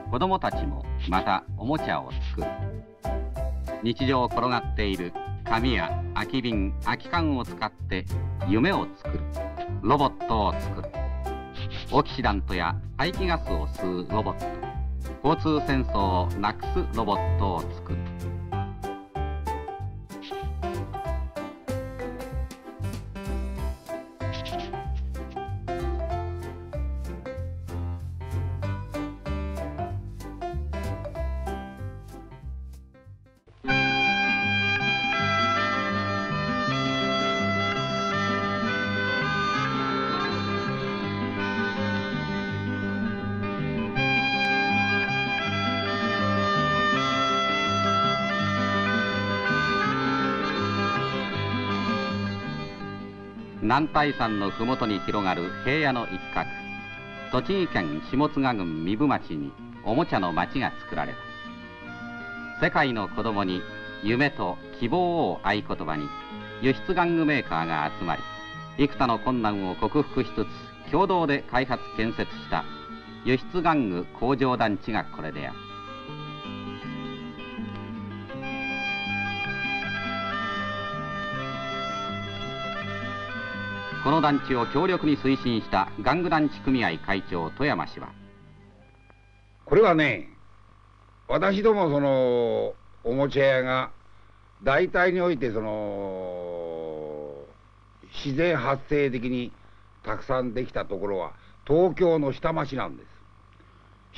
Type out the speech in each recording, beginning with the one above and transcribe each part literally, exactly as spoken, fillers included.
子どもたちもまたおもちゃを作る。日常転がっている紙や空き瓶空き缶を使って夢を作る。ロボットを作る。オキシダントや排気ガスを吸うロボット、交通戦争をなくすロボットを作る。男体山の麓に広がる平野の一角、栃木県下津賀郡壬生町におもちゃの町が作られた。世界の子どもに夢と希望を合言葉に輸出玩具メーカーが集まり、幾多の困難を克服しつつ共同で開発建設した輸出玩具工場団地がこれである。この団地を強力に推進した玩具団地組合会長富山氏は、 これはね、私どもそのおもちゃ屋が大体においてその自然発生的にたくさんできたところは東京の下町なんです。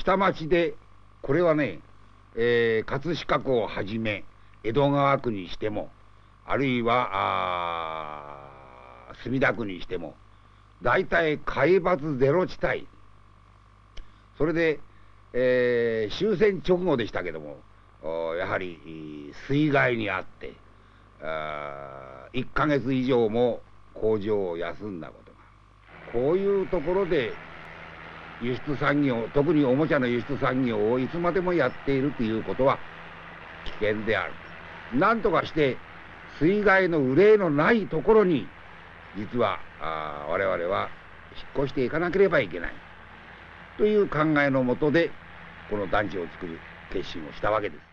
下町でこれはね、えー、葛飾区をはじめ江戸川区にしても、あるいはあ墨田区にしても大体海抜ゼロ地帯、それで、えー、終戦直後でしたけども、やはり水害にあっていっかげつ以上も工場を休んだことが、こういうところで輸出産業、特におもちゃの輸出産業をいつまでもやっているということは危険である。なんとかして水害の憂いのないところに実はあ我々は引っ越していかなければいけないという考えのもとでこの団地を作る決心をしたわけです。